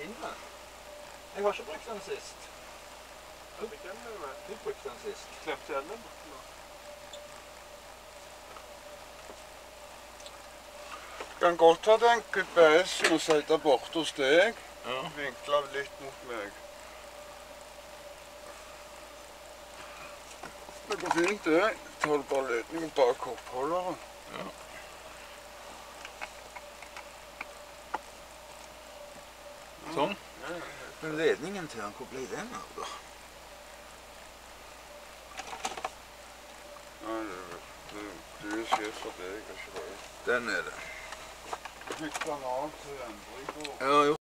finne. Jeg har ikke brukt den sist. Du brukte den sist. Klemte den bort nå. Kan godt ha den GPS-en og sette bort hos deg. Ja. Vinkle litt mot meg. Det går fint det. Tar du bare ledningen bak oppholderen. Ja. Sånn. Men ledningen til han, hvor ble den av da? Nei, det er sjef for deg, ikke bare. Den er det. Fikk den av til endring på. Ja, jo.